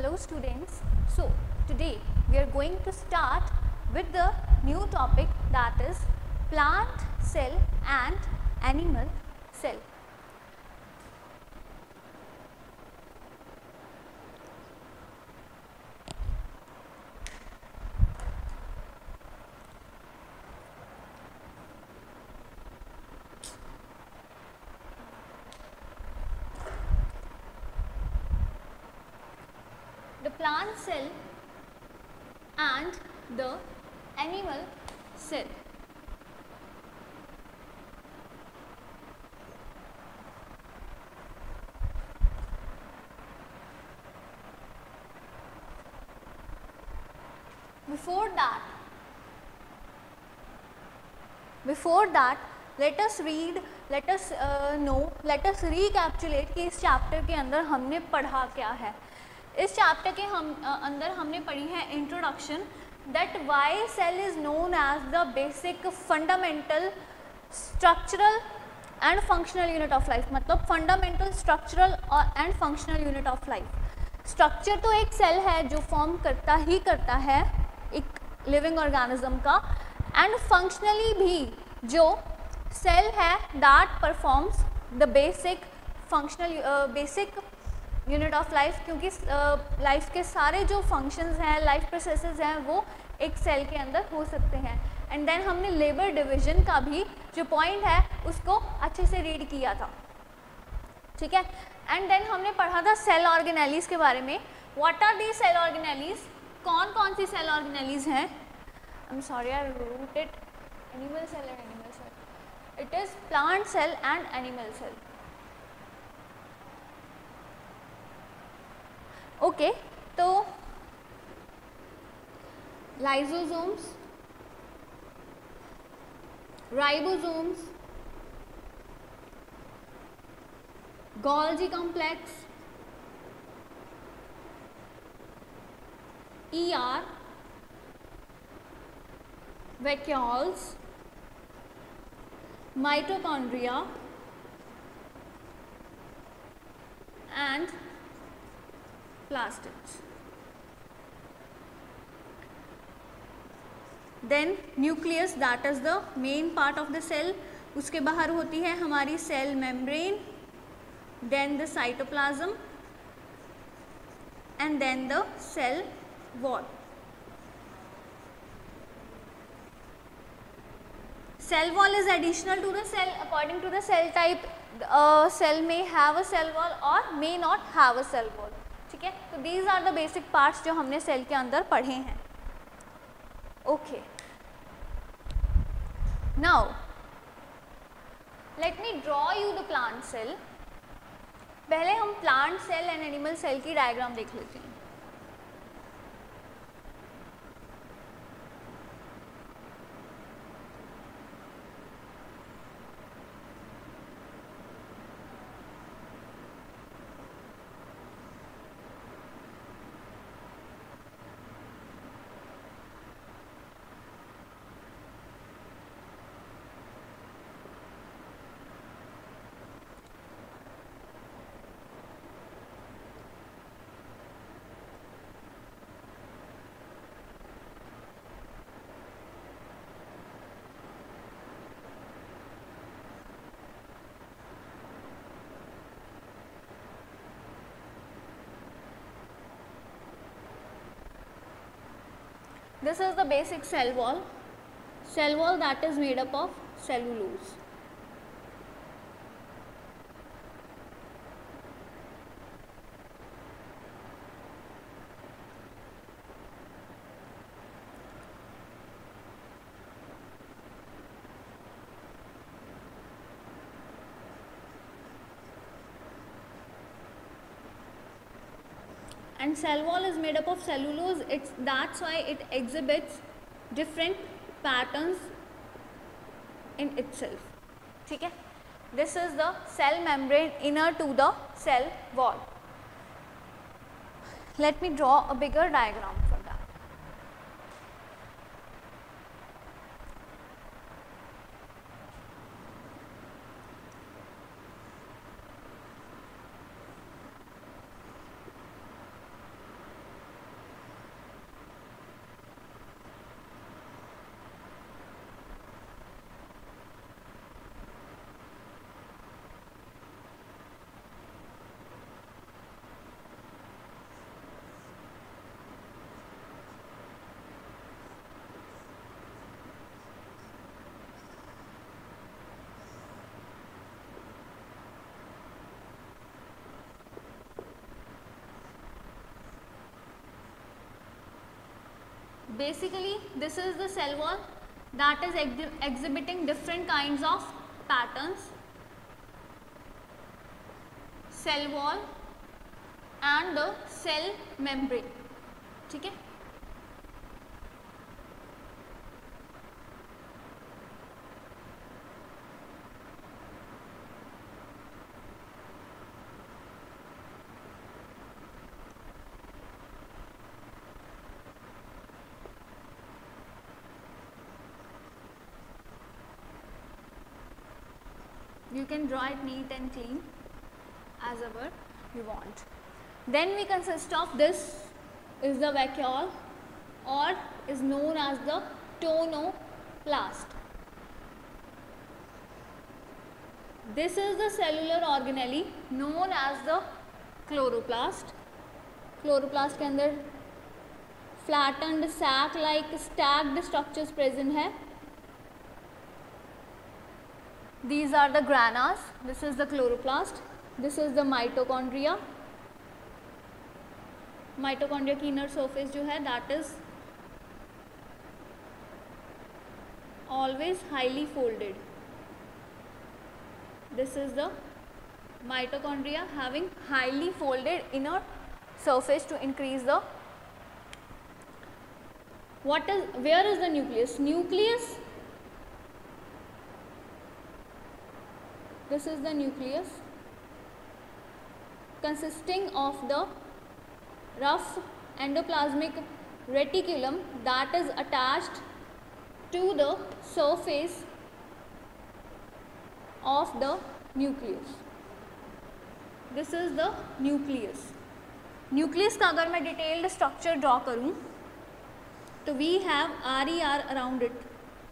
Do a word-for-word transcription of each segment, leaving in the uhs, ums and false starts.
Hello students. So today we are going to start with the new topic, that is plant cell and animal cell. The plant cell and the animal cell. Before that, before that, let us read, let us uh, know, let us recapitulate कि इस chapter के अंदर हमने पढ़ा क्या है. इस chapter के हम अंदर हमने पढ़ी है introduction, that why cell is known as the basic fundamental structural and functional unit of life. मतलब फंडामेंटल स्ट्रक्चरल और and functional unit of life. Structure तो एक सेल है जो फॉर्म करता ही करता है एक लिविंग ऑर्गेनिज्म का, एंड फंक्शनली भी जो सेल है that performs the basic functional basic unit of life, क्योंकि लाइफ uh, के सारे जो फंक्शंस हैं, लाइफ प्रोसेसेस हैं, वो एक सेल के अंदर हो सकते हैं. एंड देन हमने लेबर डिवीजन का भी जो पॉइंट है उसको अच्छे से रीड किया था, ठीक है. एंड देन हमने पढ़ा था सेल ऑर्गेनेलीज के बारे में. What are the cell organelles? कौन कौन सी सेल ऑर्गेनेलीज हैं? I am sorry I wrote it, animal cell and animal cell. It is plant cell and animal cell. Okay okay, तो lysosomes, ribosomes, Golgi complex, E R, vacuoles, mitochondria and plastids. Then nucleus, that is the main part of the cell. उसके बाहर होती है हमारी cell membrane, then the cytoplasm and then the cell wall. Cell wall is additional to the cell according to the cell type. Uh, cell may have a cell wall or may not have a cell wall. ठीक है, तो these are the basic parts जो हमने cell के अंदर पढ़े हैं. Okay, now let me draw you the plant cell. पहले हम plant cell and animal cell की डायग्राम देख लेते हैं. This is the basic cell wall. Cell wall that is made up of cellulose. And cell wall is made up of cellulose. It's that's why it exhibits different patterns in itself. ठीक है, this is the cell membrane inner to the cell wall. Let me draw a bigger diagram for that. basically this is the cell wall that is ex exhibiting different kinds of patterns, cell wall and the cell membrane. ठीक है, you can draw it neat and clean as ever you want. Then we consist of this is the vacuole or is known as the tonoplast. This is the cellular organelle known as the chloroplast. chloroplast के अंदर flattened sac like stacked structures present है. These are the granas. This is the chloroplast. This is the mitochondria. Mitochondria की inner surface जो है that is always highly folded. This is the mitochondria having highly folded inner surface to increase the. What is, where is the nucleus? Nucleus, this is the nucleus consisting of the rough endoplasmic reticulum that is attached to the surface of the nucleus. This is the nucleus. Nucleus का अगर मैं detailed structure draw करूँ तो we have R E R around it.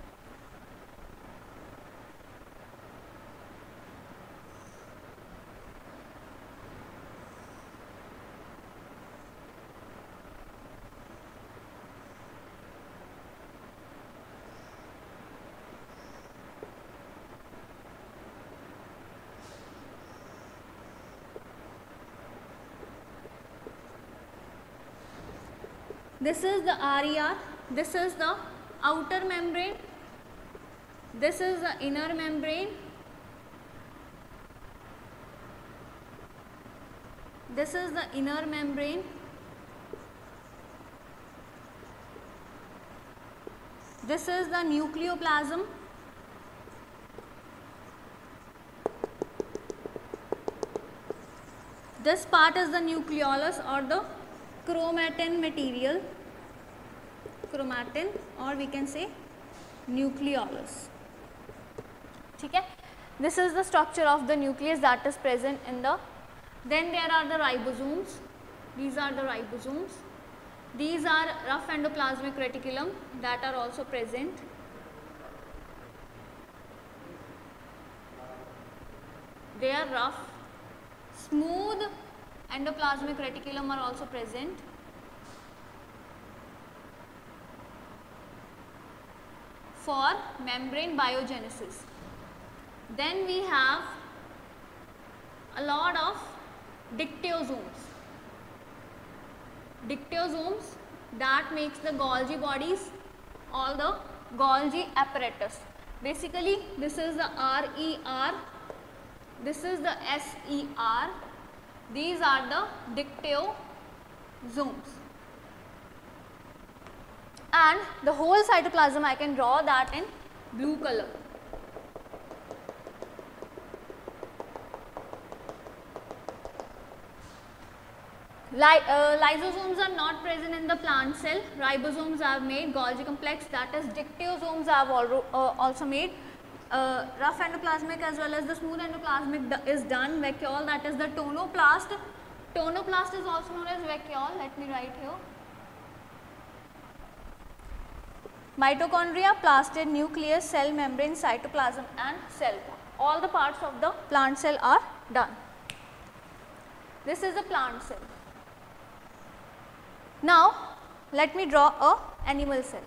This is the R E R, this is the outer membrane, this is the inner membrane, this is the inner membrane, this is the nucleoplasm, this part is the nucleolus or the chromatin material, chromatin or we can say nucleolus. ठीक है, this is the structure of the nucleus that is present in the. Then there are the ribosomes. These are the ribosomes. These are rough endoplasmic reticulum that are also present. They are rough. Smooth endoplasmic reticulum are also present. For membrane biogenesis. Then we have a lot of dictyosomes. Dictyosomes that makes the Golgi bodies, all the Golgi apparatus. Basically this is the R E R, this is the S E R. These are the dictyosomes. And the whole cytoplasm I can draw that in blue color. Ly uh, lysosomes are not present in the plant cell. Ribosomes are made. Golgi complex, that is dictyosomes are uh, also made. Uh, rough endoplasmic as well as the smooth endoplasmic is done. Vacuole, that is the tonoplast. Tonoplast is also known as vacuole. Let me write here. Mitochondria, plastid, nucleus, cell membrane, cytoplasm and cell wall. All the parts of the plant cell are done. This is the plant cell. Now let me draw a animal cell.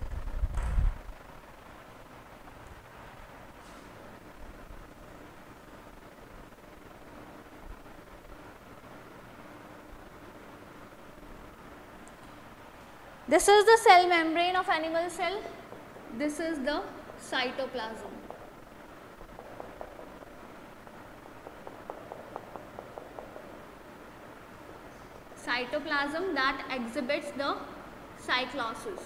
This is the cell membrane of animal cell. This is the cytoplasm. Cytoplasm that exhibits the cyclosis.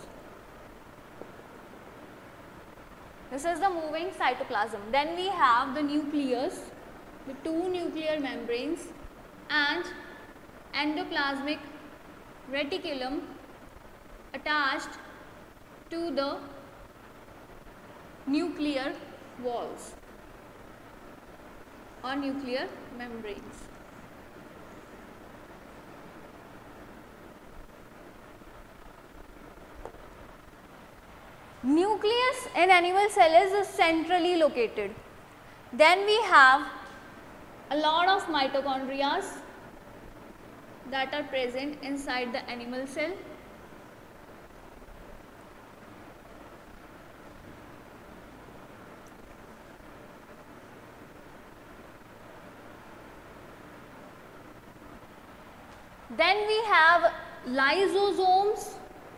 This is the moving cytoplasm. Then we have the nucleus, the two nuclear membranes and endoplasmic reticulum attached to the nuclear walls or nuclear membranes. Nucleus in animal cell is centrally located. Then we have a lot of mitochondria that are present inside the animal cell. Then we have lysosomes.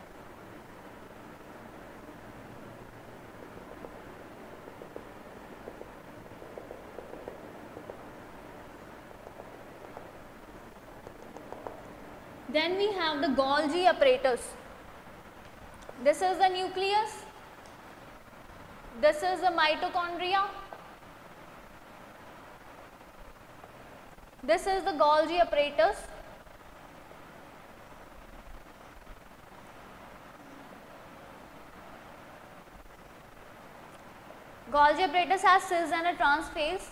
Then we have the Golgi apparatus. This is the nucleus. This is the mitochondria. This is the Golgi apparatus. Golgi apparatus has cis and a trans phase.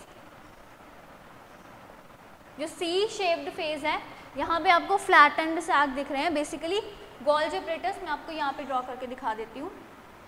जो C shaped phase है, यहाँ पे आपको flattened sac दिख रहे हैं. Basically Golgi apparatus मैं आपको यहाँ पे ड्रॉ करके दिखा देती हूँ.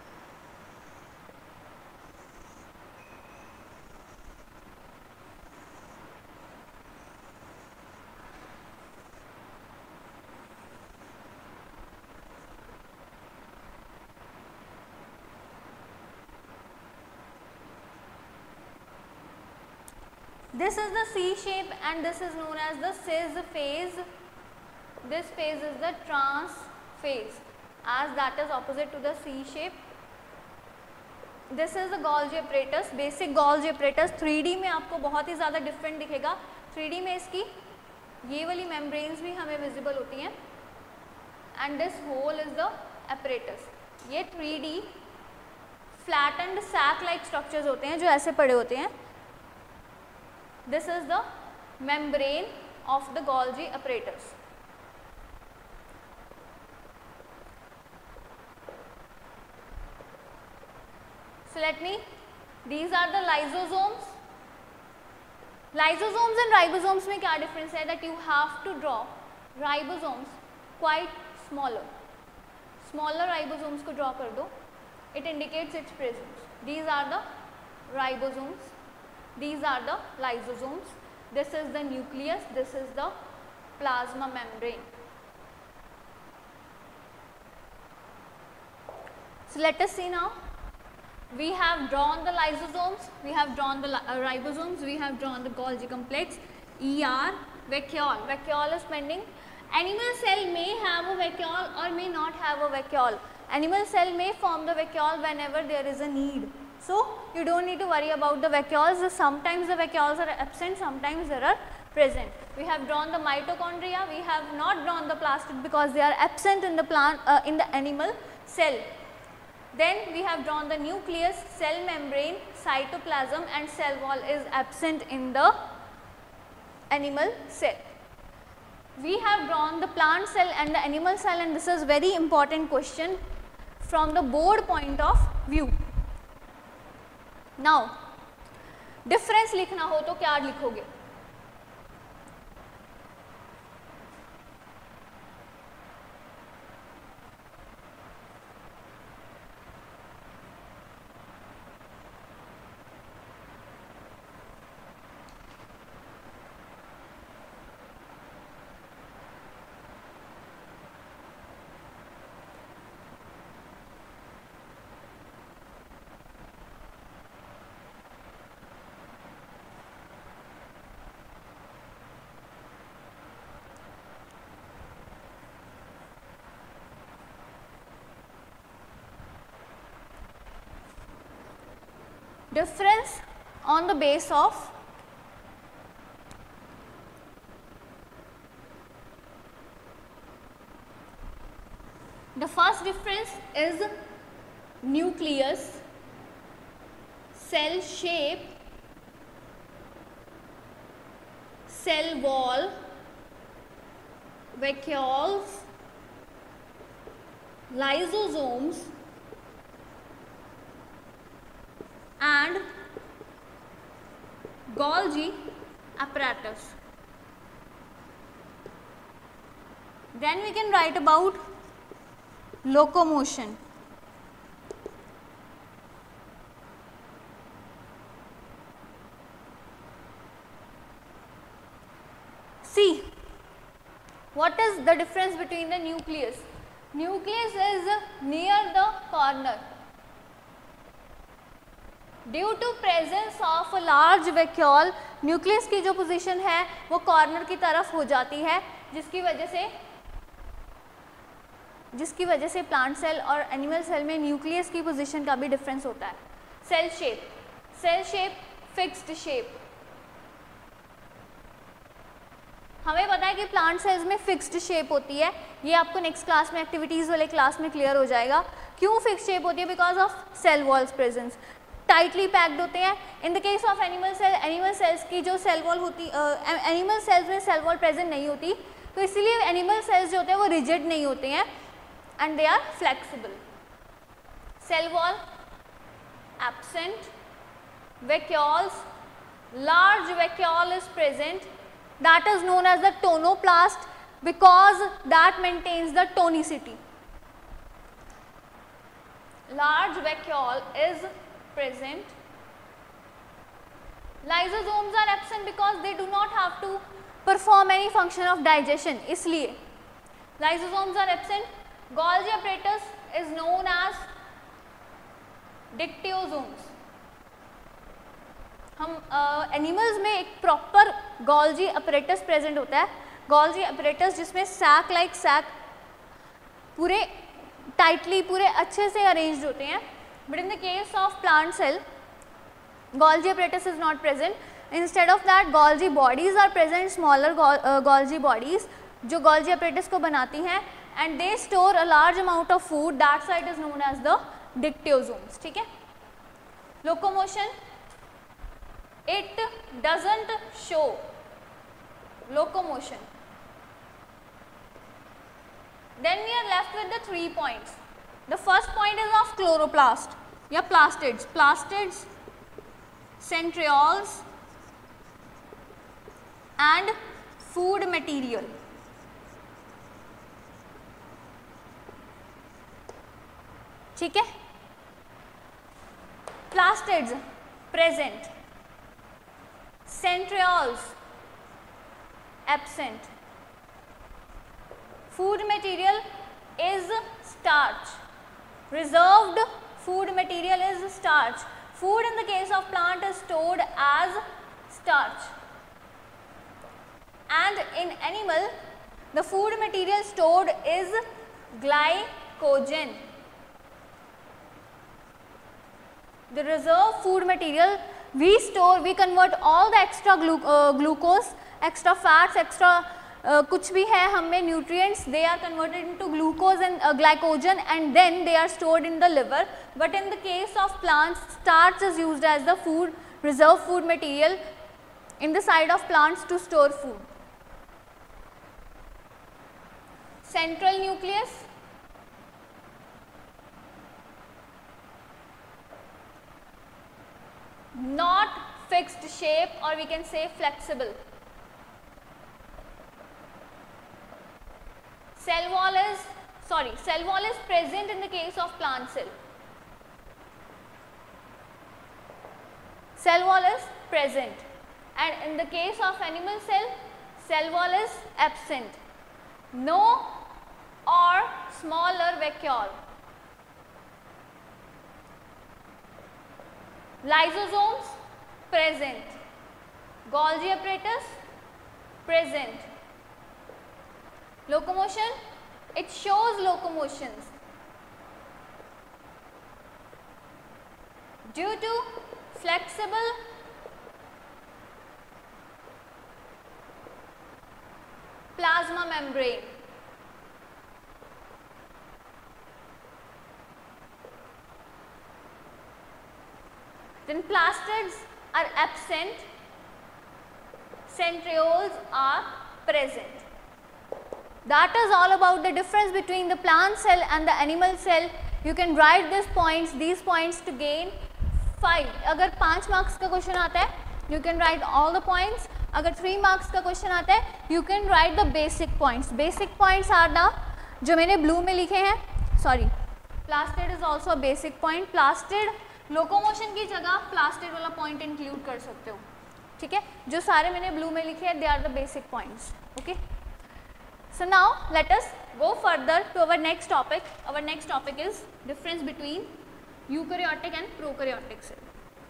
This is the C shape and this is known as the cis phase. This phase is the trans phase, as that is opposite to the C shape. This is the Golgi apparatus. Basic Golgi apparatus three D में आपको बहुत ही ज़्यादा different दिखेगा. Three D में इसकी ये वाली membranes भी हमें विजिबल होती हैं. And this whole is the apparatus. ये three D flattened sac like structures होते हैं जो ऐसे पड़े होते हैं. This is the membrane of the Golgi apparatus. So let me, these are the lysosomes. Lysosomes and ribosomes में क्या difference है? That you have to draw ribosomes quite smaller. Smaller ribosomes को draw कर दो. It indicates its presence. These are the ribosomes. These are the lysosomes. This is the nucleus. This is the plasma membrane. So let us see now. We have drawn the lysosomes. We have drawn the uh, ribosomes. We have drawn the Golgi complex. E R vacuole. Vacuole is pending. Animal cell may have a vacuole or may not have a vacuole. Animal cell may form the vacuole whenever there is a need. So you don't need to worry about the vacuoles. Sometimes the vacuoles are absent, sometimes they are present. We have drawn the mitochondria. We have not drawn the plastid because they are absent in the plant uh, in the animal cell. Then we have drawn the nucleus, cell membrane, cytoplasm and cell wall is absent in the animal cell. We have drawn the plant cell and the animal cell, and this is very important question from the board point of view. Now, difference लिखना हो तो क्या लिखोगे? difference on the base of the first difference is nucleus, cell shape, cell wall, vacuoles, lysosomes and Golgi apparatus. Then we can write about locomotion. See, what is the difference between the nucleus? Nucleus is near the corner. Due to presence of a large vacuole, nucleus की जो position है वो corner की तरफ हो जाती है, जिसकी वजह से जिसकी वजह से प्लांट सेल और एनिमल सेल में न्यूक्लियस की पोजीशन का भी डिफरेंस होता है. Cell shape, cell shape fixed shape. हमें पता है कि प्लांट सेल्स में फिक्स्ड शेप होती है, ये आपको नेक्स्ट क्लास में एक्टिविटीज़ वाले क्लास में क्लियर हो जाएगा. क्यों फिक्स्ड शेप होती है? Because of cell walls presence, tightly packed होते हैं. In the case of animal cell, animal cells की जो सेल वॉल होती, एनिमल सेल्स में सेल वॉल प्रेजेंट नहीं होती, तो इसीलिए एनिमल सेल्स जो होते हैं वो रिजिड नहीं होते हैं and they are flexible. Cell wall absent, vacuoles, large vacuole is present, that is known as the tonoplast because that maintains the tonicity. Large vacuole is present. Lysosomes are absent because they do not have to perform any function of digestion, इसलिए lysosomes are absent. Golgi apparatus is known as dictyosomes. हम animals uh, में एक proper Golgi apparatus present होता है. Golgi apparatus जिसमें sac like sac पूरे tightly पूरे अच्छे से अरेंज्ड होते हैं. But in the case of plant cell Golgi apparatus is not present. Instead of that Golgi bodies are present, smaller Golgi bodies जो गोल्जी अपरेटस को बनाती हैं and they store a large amount of food. That side is known as the डिक्ट्योसोम्स. ठीक है. Locomotion, it doesn't show locomotion. Then we are left with the three points. The first point is of chloroplast या plastids. Plastids, centrioles and food material. ठीक है. Plastids present, centrioles absent. Food material is starch. Reserved food material is starch. Food in the case of plant is stored as starch. And in animal, the food material stored is glycogen. The reserved food material we store, we convert all the extra glu uh, glucose, extra fats, extra uh, कुछ भी है हमें nutrients, they are converted into glucose and uh, glycogen and then they are stored in the liver. But in the case of plants, starch is used as the food, reserve food material in the side of plants to store food. Central nucleus, not fixed shape or we can say flexible. Cell wall is, sorry, cell wall is present in the case of plant cell. Cell wall is present and in the case of animal cell, cell wall is absent. No or smaller vacuole. Lysosomes present, Golgi apparatus present. Locomotion, it shows locomotions. Due to flexible plasma membrane. Then plastids are absent, centrioles are present. That is all about the difference between the plant cell and the animal cell. You can write these points, these points to gain five. अगर पाँच marks का question आता है, you can write all the points. अगर three marks का question आता है, you can write the basic points. Basic points are the जो मैंने blue में लिखे हैं. Sorry, plastid is also a basic point. Plastid locomotion की जगह plastid वाला point include कर सकते हो. ठीक है, जो सारे मैंने blue में लिखे हैं, they are the basic points. Okay. So now let us go further to our next topic. Our next topic is difference between eukaryotic and prokaryotic cell.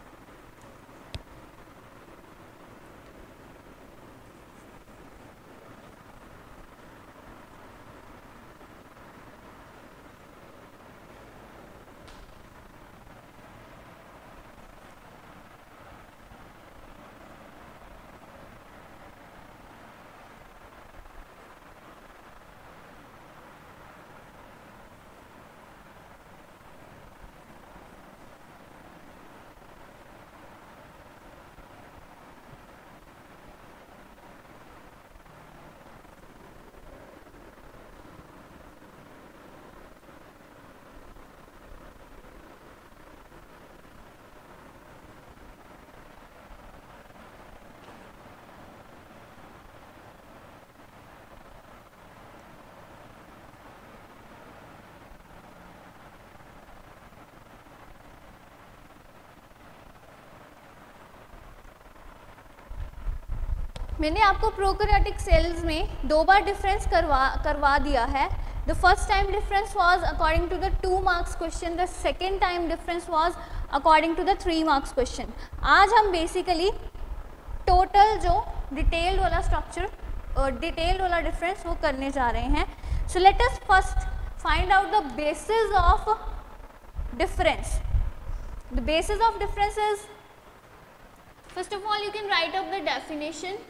मैंने आपको प्रोकैरियोटिक सेल्स में दो बार डिफरेंस करवा करवा दिया है. The first time difference was according to the two marks question, the second time difference was according to the three marks question. आज हम बेसिकली टोटल जो डिटेल्ड वाला स्ट्रक्चर और डिटेल्ड वाला डिफरेंस वो करने जा रहे हैं. So let us first find out the basis of difference. The basis of difference is, first of all you can write up the definition,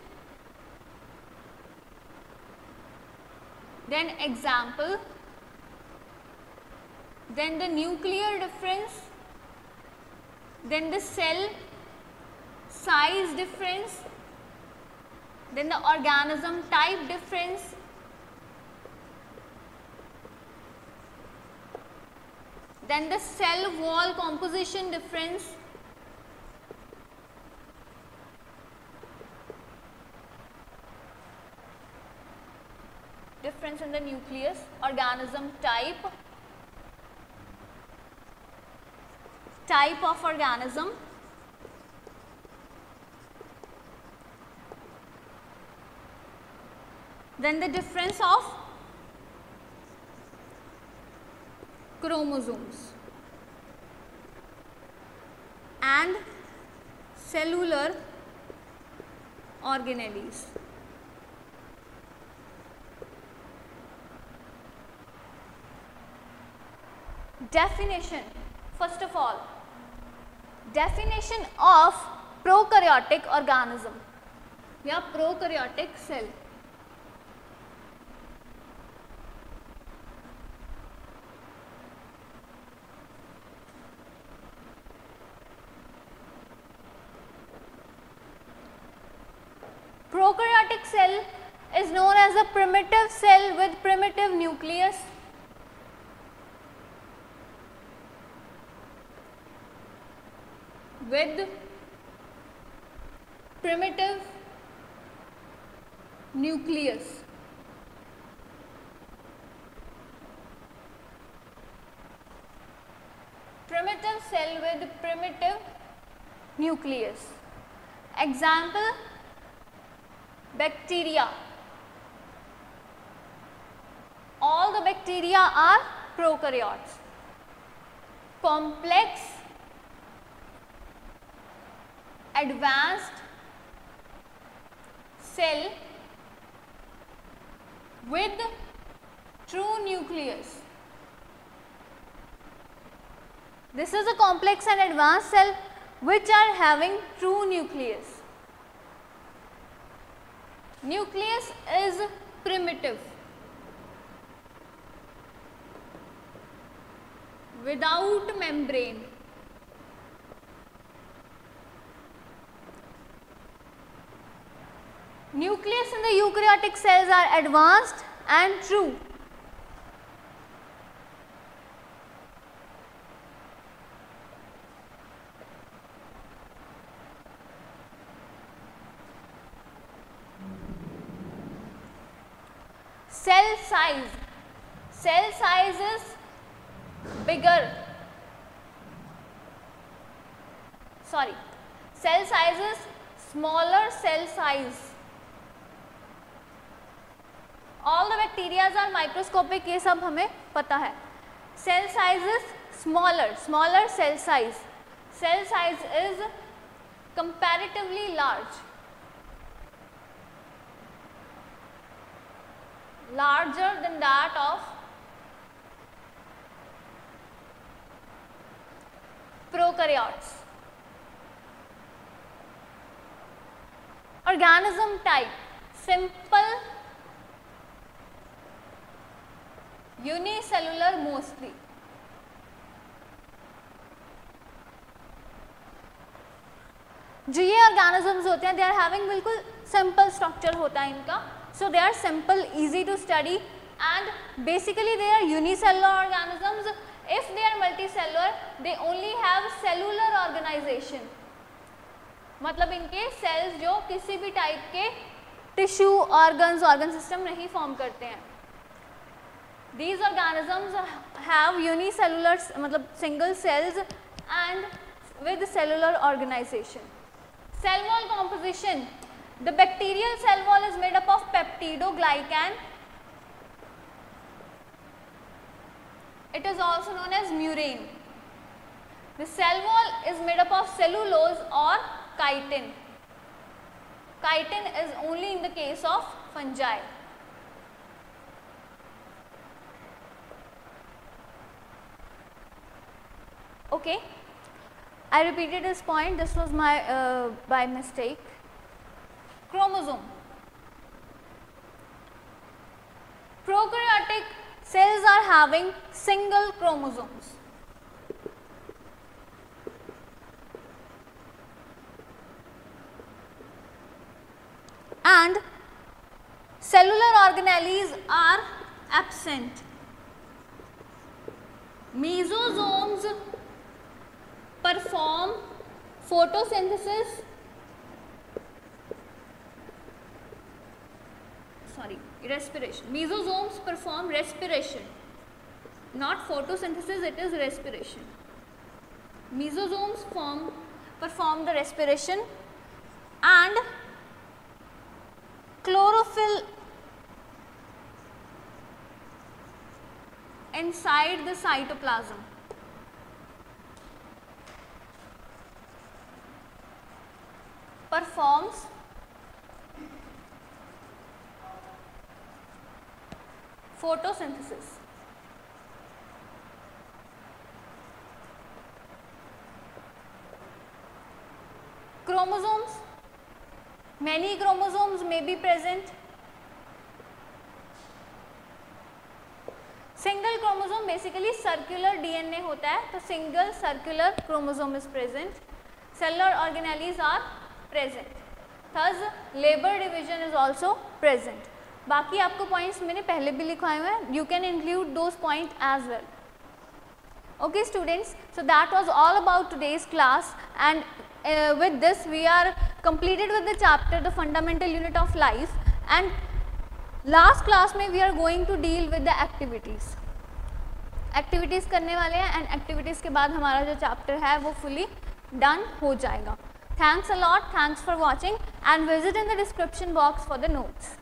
then example, then the nuclear difference, then the cell size difference, then the organism type difference, then the cell wall composition difference, difference in the nucleus, organism type, type of organism, then the difference of chromosomes and cellular organelles. Definition, first of all, definition of prokaryotic organism या prokaryotic cell. Prokaryotic cell is known as a primitive cell with primitive nucleus, with primitive nucleus. Primitive cell with primitive nucleus. Example, bacteria. All the bacteria are prokaryotes. Complex advanced cell with true nucleus. This is a complex and advanced cell which are having true nucleus. Nucleus is primitive, without membrane. Nucleus in the eukaryotic cells are advanced and true. Cell size, cell size is bigger, sorry, cell size is smaller cell size. All the bacteria are microscopic, ये सब हमें पता है. Cell size is smaller, smaller cell size. Cell size is comparatively large, larger than that of prokaryotes. Organism type, simple, unicellular mostly. जो ये organisms होते हैं, they are having बिल्कुल सिंपल स्ट्रक्चर होता है इनका. So they are simple, easy to study, and basically they are unicellular organisms. If they are multicellular, they only have cellular organization. मतलब इनके cells जो किसी भी type के tissue, organs, organ system नहीं form करते हैं. These organisms have unicellular, मतलब single cells and with cellular organization. Cell wall composition. The bacterial cell wall is made up of peptidoglycan. It is also known as murine. The cell wall is made up of cellulose or chitin. Chitin is only in the case of fungi. Okay, I repeated this point. This was my uh, by mistake. Chromosome. Prokaryotic cells are having single chromosomes. And cellular organelles are absent. Mesosomes perform photosynthesis, sorry, respiration. Mesosomes perform respiration, not photosynthesis, it is respiration. Mesosomes form, perform the respiration, and chlorophyll inside the cytoplasm. Performs photosynthesis. Chromosomes, many chromosomes may be present. Single chromosome basically circular D N A होता है, तो single circular chromosome is present. Cellular organelles are present. Thus, labor division is also present. बाकी आपको points मैंने पहले भी लिखवाए हुए हैं. You can include those points as well. Okay, students. So that was all about today's class, and uh, with this we are completed with the chapter, the fundamental unit of life. And last class में we are going to deal with the activities. Activities करने वाले हैं, and activities के बाद हमारा जो chapter है वो fully done हो जाएगा. Thanks a lot. Thanks for watching, and visit in the description box for the notes.